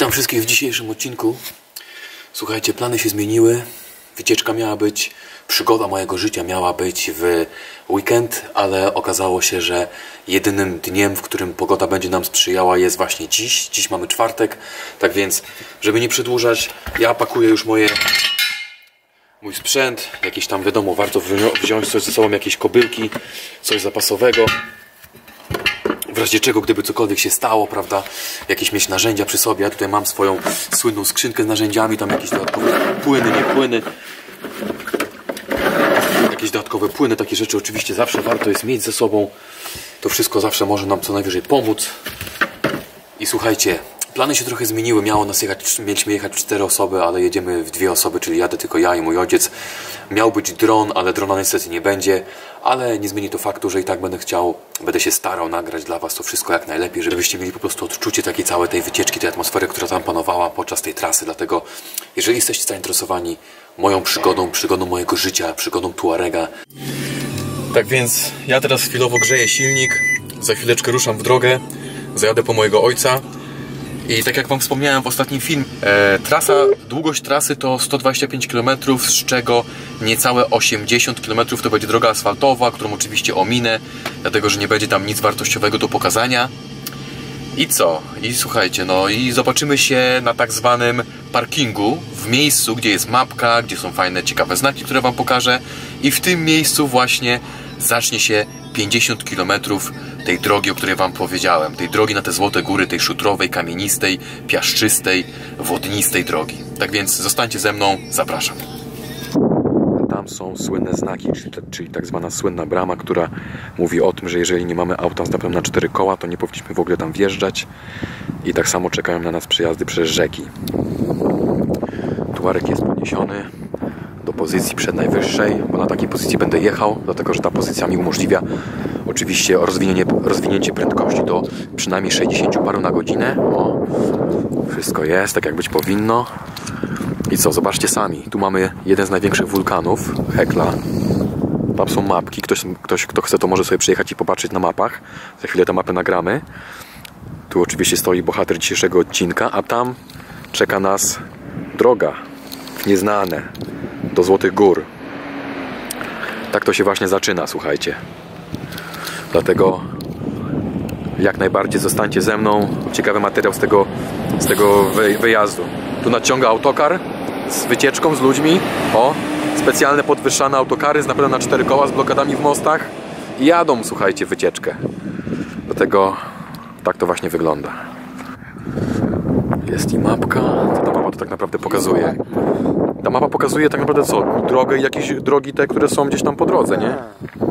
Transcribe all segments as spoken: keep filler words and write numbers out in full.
Witam wszystkich w dzisiejszym odcinku. Słuchajcie, plany się zmieniły. Wycieczka miała być, przygoda mojego życia miała być w weekend, ale okazało się, że jedynym dniem, w którym pogoda będzie nam sprzyjała, jest właśnie dziś. Dziś mamy czwartek, tak więc, żeby nie przedłużać, ja pakuję już moje, mój sprzęt. Jakieś tam, wiadomo, warto wziąć coś ze sobą, jakieś kobylki, coś zapasowego. W razie czego, gdyby cokolwiek się stało, prawda, jakieś mieć narzędzia przy sobie. Ja tutaj mam swoją słynną skrzynkę z narzędziami, tam jakieś dodatkowe płyny, nie płyny. Jakieś dodatkowe płyny, takie rzeczy oczywiście zawsze warto jest mieć ze sobą. To wszystko zawsze może nam co najwyżej pomóc. I słuchajcie, plany się trochę zmieniły. Miało nas jechać, mieliśmy jechać w cztery osoby, ale jedziemy w dwie osoby, czyli jadę tylko ja i mój ojciec. Miał być dron, ale drona niestety nie będzie. Ale nie zmieni to faktu, że i tak będę chciał, będę się starał nagrać dla was to wszystko jak najlepiej, żebyście mieli po prostu odczucie takiej całej tej wycieczki, tej atmosfery, która tam panowała podczas tej trasy. Dlatego, jeżeli jesteście zainteresowani moją przygodą, przygodą mojego życia, przygodą Tuarega. Tak więc ja teraz chwilowo grzeję silnik, za chwileczkę ruszam w drogę, zajadę po mojego ojca. I tak jak wam wspomniałem w ostatnim filmie, e, trasa, długość trasy to sto dwadzieścia pięć kilometrów, z czego niecałe osiemdziesiąt kilometrów to będzie droga asfaltowa, którą oczywiście ominę, dlatego że nie będzie tam nic wartościowego do pokazania. I co? I słuchajcie, no i zobaczymy się na tak zwanym parkingu, w miejscu, gdzie jest mapka, gdzie są fajne, ciekawe znaki, które wam pokażę. I w tym miejscu właśnie zacznie się pięćdziesiąt kilometrów tej drogi, o której wam powiedziałem. Tej drogi na te złote góry, tej szutrowej, kamienistej, piaszczystej, wodnistej drogi. Tak więc zostańcie ze mną, zapraszam. Tam są słynne znaki, czyli, czyli tak zwana słynna brama, która mówi o tym, że jeżeli nie mamy auta z napędem na cztery koła, to nie powinniśmy w ogóle tam wjeżdżać. I tak samo czekają na nas przejazdy przez rzeki. Tuareg jest podniesiony do pozycji przednajwyższej, bo na takiej pozycji będę jechał, dlatego że ta pozycja mi umożliwia oczywiście rozwinięcie, rozwinięcie prędkości do przynajmniej sześćdziesięciu paru na godzinę. O, wszystko jest tak jak być powinno. I co, zobaczcie sami, tu mamy jeden z największych wulkanów, Hekla. Tam są mapki, ktoś, ktoś kto chce, to może sobie przyjechać i popatrzeć na mapach. Za chwilę tę mapę nagramy. Tu oczywiście stoi bohater dzisiejszego odcinka, a tam czeka nas droga w nieznane, do Złotych Gór. Tak to się właśnie zaczyna, słuchajcie. Dlatego jak najbardziej zostańcie ze mną. Ciekawy materiał z tego, z tego wyjazdu. Tu nadciąga autokar z wycieczką, z ludźmi. O, specjalne podwyższane autokary z napędem na cztery koła, z blokadami w mostach. I jadą, słuchajcie, wycieczkę. Dlatego tak to właśnie wygląda. Jest i mapka. Co ta mapa to tak naprawdę pokazuje? Ta mapa pokazuje tak naprawdę co? Drogę i jakieś drogi te, które są gdzieś tam po drodze, nie?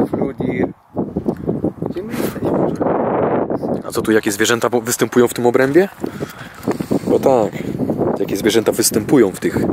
A co tu, jakie zwierzęta występują w tym obrębie? Bo tak, jakie zwierzęta występują w tych...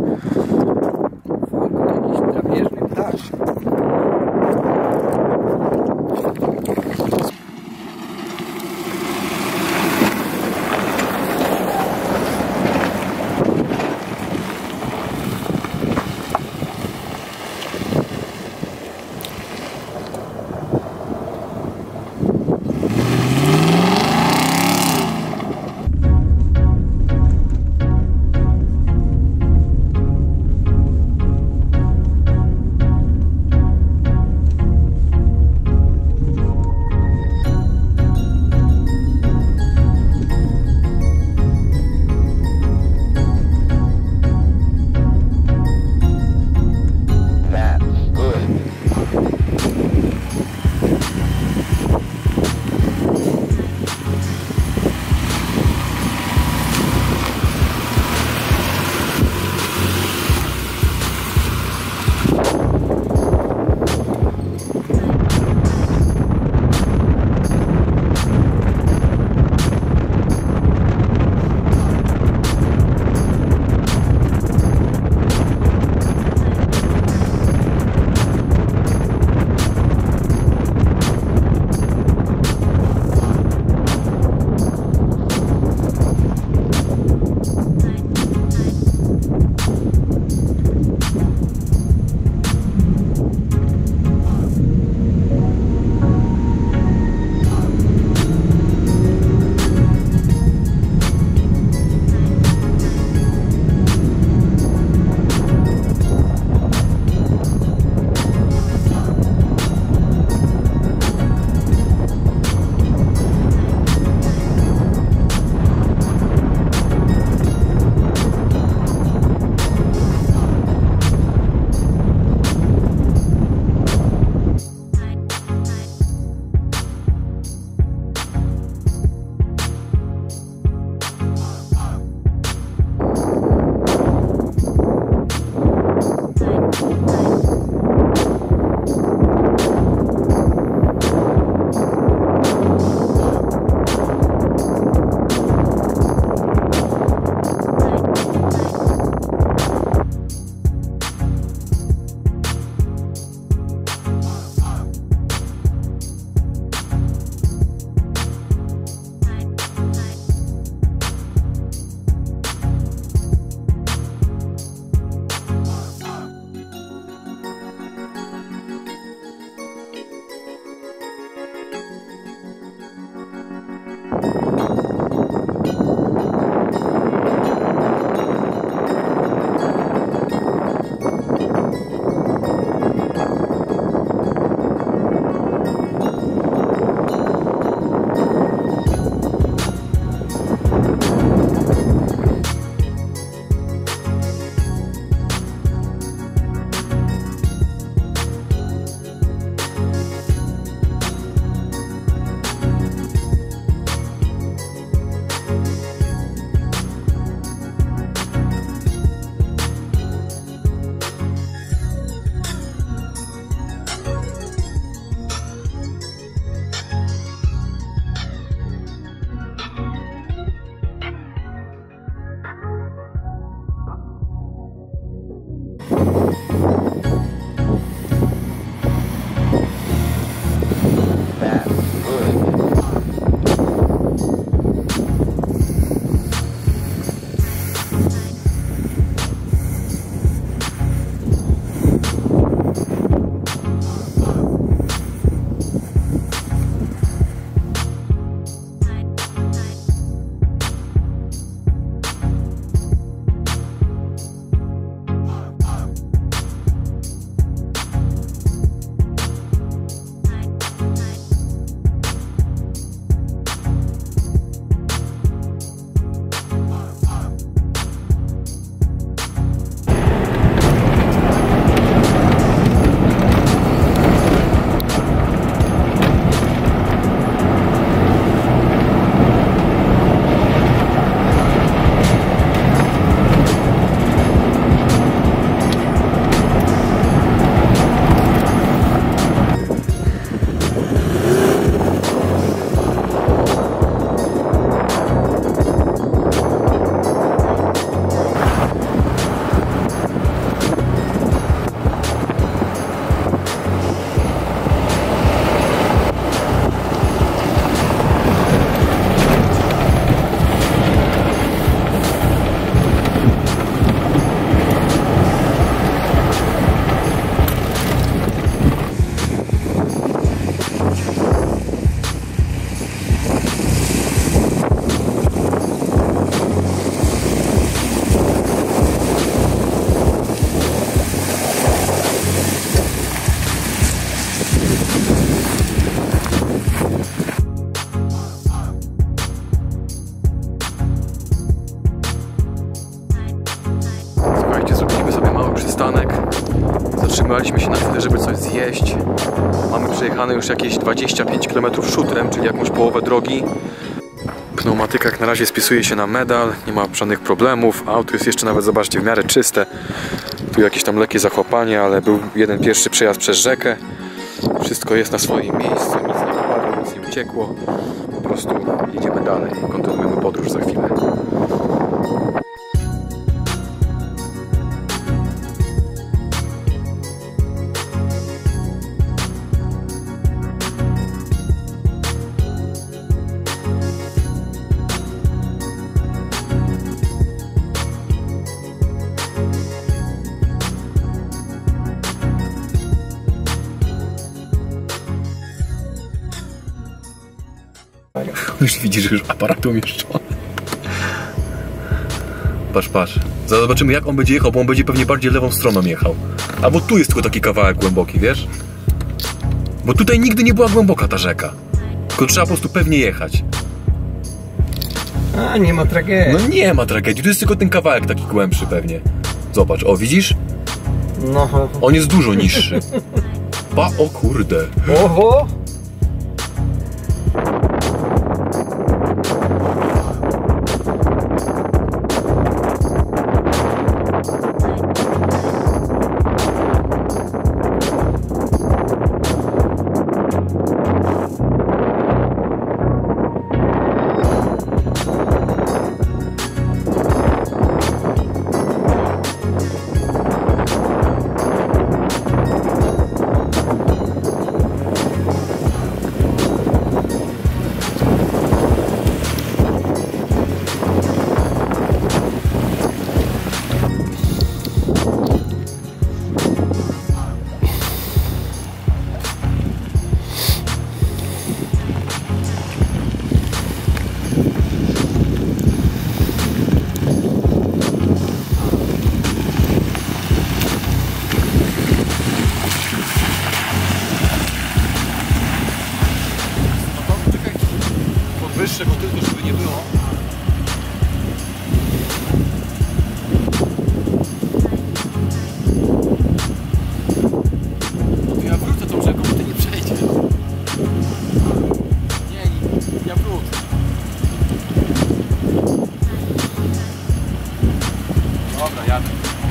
żeby coś zjeść. Mamy przejechane już jakieś dwadzieścia pięć kilometrów szutrem, czyli jakąś połowę drogi. Pneumatyka jak na razie spisuje się na medal, nie ma żadnych problemów. Auto jest jeszcze nawet, zobaczcie, w miarę czyste. Tu jakieś tam lekkie zachłapanie, ale był jeden pierwszy przejazd przez rzekę. Wszystko jest na swoim miejscu, nic nie wypadło, nic nie uciekło. Po prostu jedziemy dalej, kontynuujemy podróż za chwilę. Już widzisz, że już aparaty umieszczone. Patrz, patrz. Zobaczymy, jak on będzie jechał, bo on będzie pewnie bardziej lewą stroną jechał. Albo tu jest tylko taki kawałek głęboki, wiesz? Bo tutaj nigdy nie była głęboka ta rzeka. Tylko trzeba po prostu pewnie jechać. A, nie ma tragedii. No nie ma tragedii, tu jest tylko ten kawałek taki głębszy pewnie. Zobacz, o widzisz? No. On jest dużo niższy. Pa, o kurde. Oho! Wyższe, bo tylko żeby nie było. To ja wrócę tą rzeką, bo ty nie przejdziesz. Nie, ja wrócę. Dobra, jadę.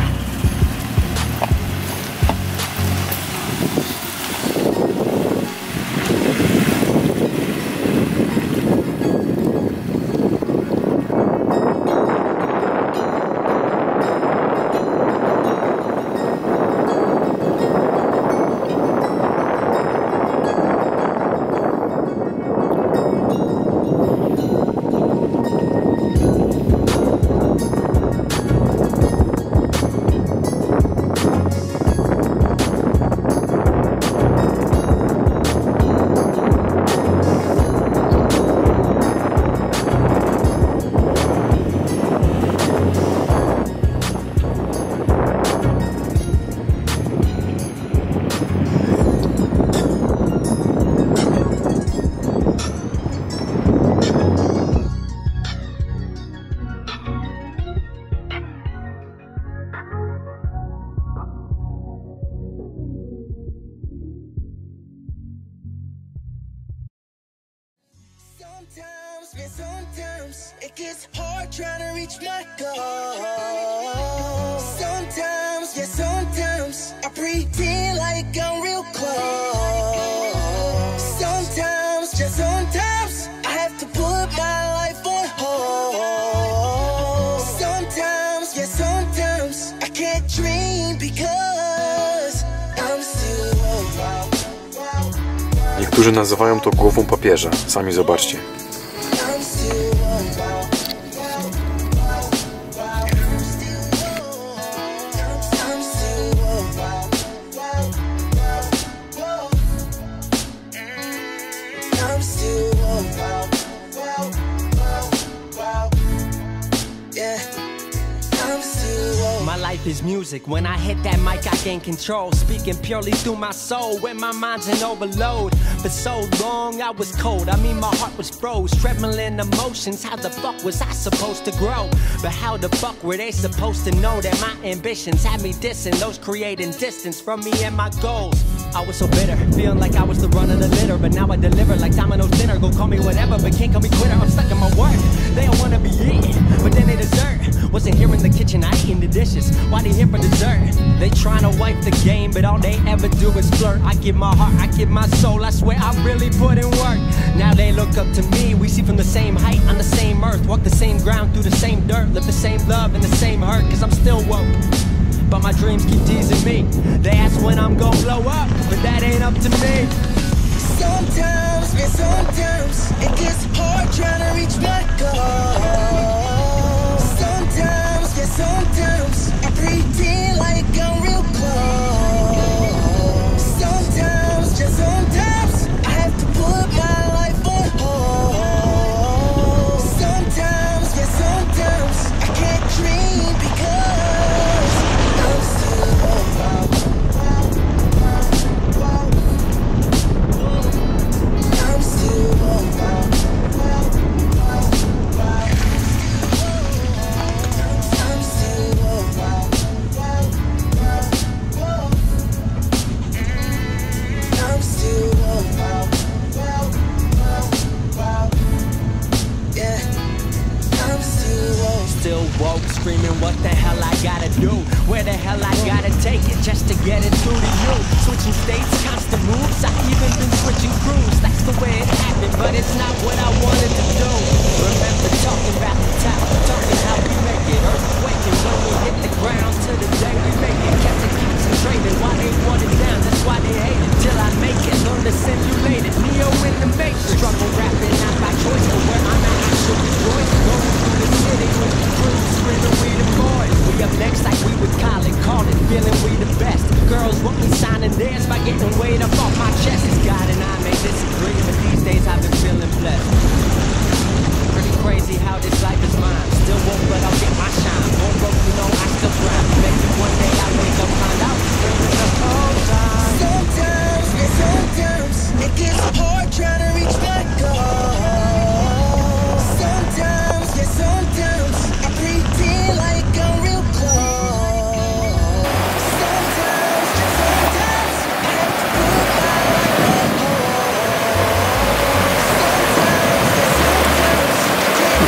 Sometimes, man, sometimes it gets hard trying to reach my goal. Sometimes, yeah, sometimes I pretend like I'm real close. Sometimes, just sometimes I have to put my life on hold. Sometimes, yeah, sometimes I can't dream because I'm still alive. Niektórzy nazywają to głową papieża. Sami zobaczcie. life is music. When I hit that mic, I gain control. Speaking purely through my soul, when my mind's in overload. For so long, I was cold. I mean, my heart was froze. Trembling emotions. How the fuck was I supposed to grow? But how the fuck were they supposed to know that my ambitions had me dissing those creating distance from me and my goals? I was so bitter, feeling like I was the run of the litter. But now I deliver like Domino's dinner. Go call me whatever, but can't call me quitter. I'm stuck in my work. They don't wanna be eating, but then they dessert. Wasn't here in the kitchen, I eating the dishes. Why they here for dessert? They tryna wipe the game, but all they ever do is flirt. I give my heart, I give my soul, I swear I really put in work. Now they look up to me, we see from the same height, on the same earth. Walk the same ground, through the same dirt, live the same love and the same hurt. Cause I'm still woke, but my dreams keep teasing me. They ask when I'm gon' blow up, but that ain't up to me. Sometimes, man, sometimes it gets hard trying to reach my goal. Sometimes, yeah, sometimes I pretend like I'm real close. Sometimes, just sometimes I have to put my life on hold. Sometimes, yeah, sometimes I can't dream because I'm still alive. I'm still alive. Still woke, screaming what the hell I gotta do, where the hell I gotta take it just to get it through to you. Switching states, constant moves, I even been switching crews. That's the way it happened, but it's not what I wanted to do. Remember talking about the town, talking how we make it earthquaking when we hit the ground. To the day we make it, kept it concentrated. Why they want it down, that's why they hate it. Till I make it, learn to simulate it. Neo in the matrix, struggle rapping not by choice, but where I'm at I should rejoice. Going through the city with the crew, screaming we the boys. We up next like we would call it, call it, feeling we the best. Girls want me signing theirs by getting weight up off my chest. It's God and I may disagree, but these days I've been feeling blessed. Pretty crazy how this life is mine. Still woke, but I'll get my shine. More broke, you know I still grind. Maybe one day I wake up, find out feeling the whole time. Sometimes, yeah, sometimes it gets hard trying to reach my goal. Sometimes, yeah, sometimes I pretend like I'm real close. Sometimes, just sometimes I have to put my life on hold. Sometimes, yeah, sometimes I can't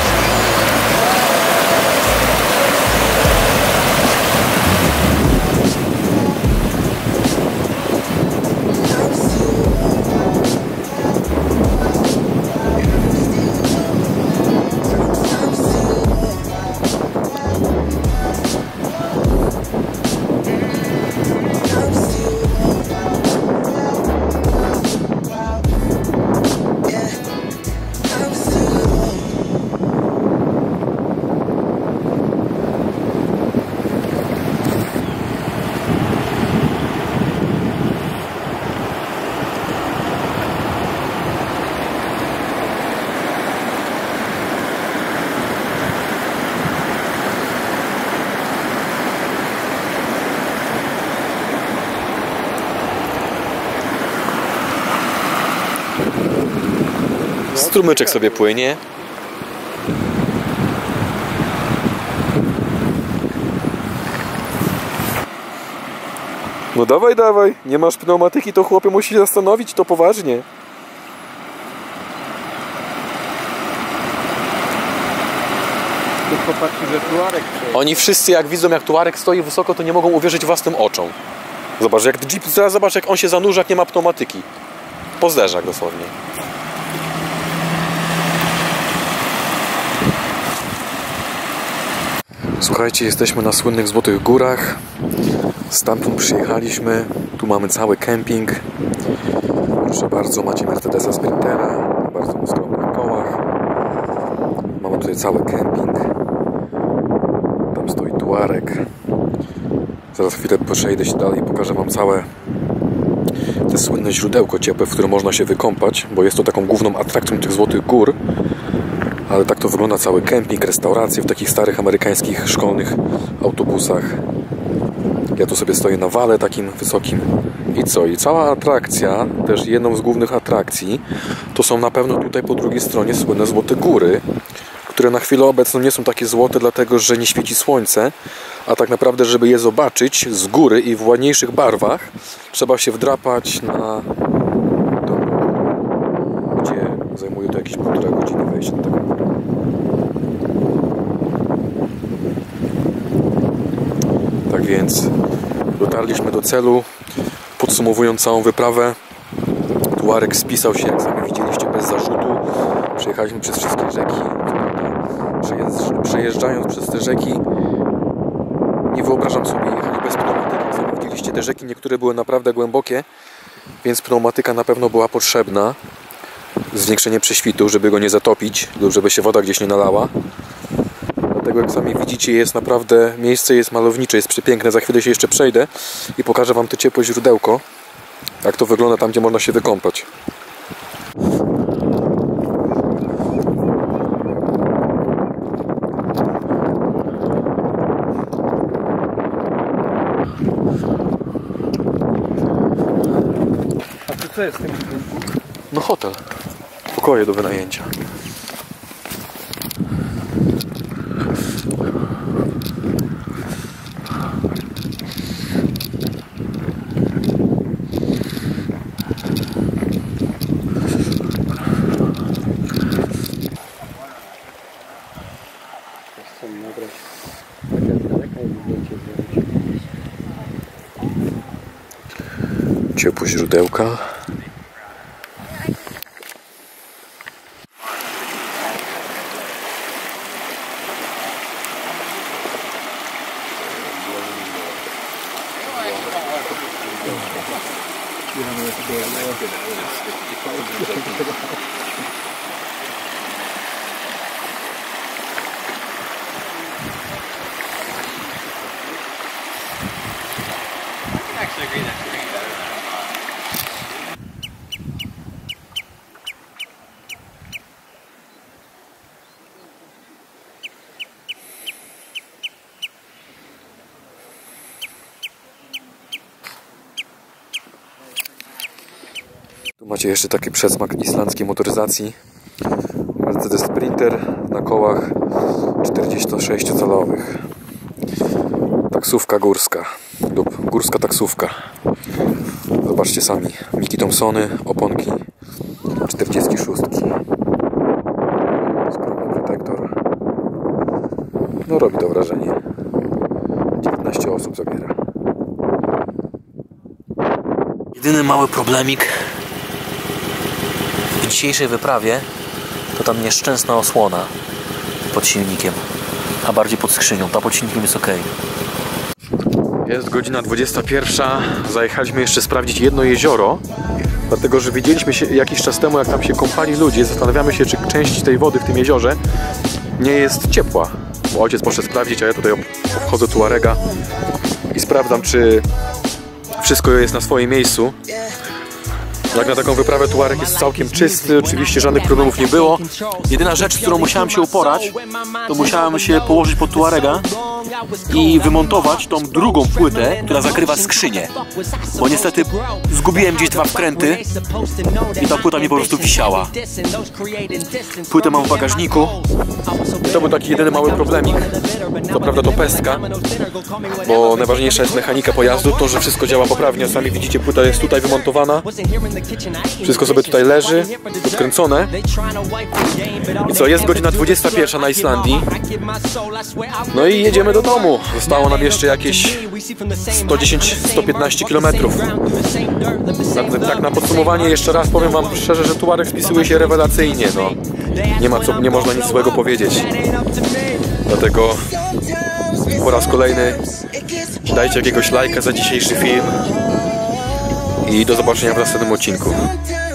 I'm still Strumyczek sobie płynie. No dawaj, dawaj. Nie masz pneumatyki, to chłopie musi się zastanowić, to poważnie. Tylko patrzy, że Tuareg przejedzie. Oni wszyscy jak widzą, jak Tuareg stoi wysoko, to nie mogą uwierzyć własnym oczom. Zobacz, jak Jeep, zaraz zobacz, jak on się zanurza, jak nie ma pneumatyki. Po zderzach dosłownie. Słuchajcie, jesteśmy na słynnych Złotych Górach. Stamtąd przyjechaliśmy. Tu mamy cały kemping. Proszę bardzo, macie Mercedesa Sprintera na bardzo skromnych kołach. Mamy tutaj cały kemping. Tam stoi Tuareg. Zaraz chwilę przejdę się dalej i pokażę wam całe te słynne źródełko ciepłe, w którym można się wykąpać, bo jest to taką główną atrakcją tych Złotych Gór. Ale tak to wygląda cały kemping, restauracje w takich starych amerykańskich szkolnych autobusach. Ja tu sobie stoję na wale takim wysokim. I co? I cała atrakcja, też jedną z głównych atrakcji, to są na pewno tutaj po drugiej stronie słynne Złote Góry, które na chwilę obecną nie są takie złote, dlatego że nie świeci słońce, a tak naprawdę, żeby je zobaczyć z góry i w ładniejszych barwach, trzeba się wdrapać na to, gdzie zajmuje to jakieś półtora godziny wejście do tego. Tak więc dotarliśmy do celu. Podsumowując całą wyprawę, Tuareg spisał się, jak sami widzieliście, bez zarzutu. Przejechaliśmy przez wszystkie rzeki. Przejeżdżając przez te rzeki, nie wyobrażam sobie jechać bez pneumatyki. Jak sami widzieliście, te rzeki niektóre były naprawdę głębokie, więc pneumatyka na pewno była potrzebna. Zwiększenie prześwitu, żeby go nie zatopić lub żeby się woda gdzieś nie nalała. Dlatego, jak sami widzicie, jest naprawdę, miejsce jest malownicze, jest przepiękne. Za chwilę się jeszcze przejdę i pokażę wam to ciepłe źródełko, jak to wygląda tam, gdzie można się wykąpać. A to co jest w tym budynku? No hotel. Pokoje do wynajęcia. Ciepłe źródełka. Tu macie jeszcze taki przedsmak islandzkiej motoryzacji. Mercedes Sprinter na kołach czterdziestosześciocalowych. Taksówka górska lub górska taksówka. Zobaczcie sami. Mickey Thompsony, oponki czterdziestki szóstki. Sprawny protektor. No robi to wrażenie. dziewiętnaście osób zabiera. Jedyny mały problemik w dzisiejszej wyprawie to tam nieszczęsna osłona pod silnikiem, a bardziej pod skrzynią. Ta pod silnikiem jest ok. Jest godzina dwudziesta pierwsza. Zajechaliśmy jeszcze sprawdzić jedno jezioro, dlatego że widzieliśmy się jakiś czas temu, jak tam się kąpali ludzie. Zastanawiamy się, czy część tej wody w tym jeziorze nie jest ciepła. Bo ojciec poszedł sprawdzić, a ja tutaj obchodzę Tuarega i sprawdzam, czy wszystko jest na swoim miejscu. Jak na taką wyprawę Tuareg jest całkiem czysty, oczywiście żadnych problemów nie było. Jedyna rzecz, z którą musiałem się uporać, to musiałem się położyć pod Tuarega i wymontować tą drugą płytę, która zakrywa skrzynię. Bo niestety zgubiłem gdzieś dwa wkręty i ta płyta mi po prostu wisiała. Płytę mam w bagażniku. I to był taki jedyny mały problemik. Co prawda to pestka, bo najważniejsza jest mechanika pojazdu, to, że wszystko działa poprawnie. Sami widzicie, płyta jest tutaj wymontowana. Wszystko sobie tutaj leży, podkręcone. I co, jest godzina dwudziesta pierwsza na Islandii. No i jedziemy do domu. Zostało nam jeszcze jakieś sto dziesięć do stu piętnastu kilometrów. Tak, tak na podsumowanie jeszcze raz powiem wam szczerze, że Tuareg spisuje się rewelacyjnie. No. Nie ma co, nie można nic złego powiedzieć. Dlatego po raz kolejny dajcie jakiegoś lajka za dzisiejszy film i do zobaczenia w następnym odcinku.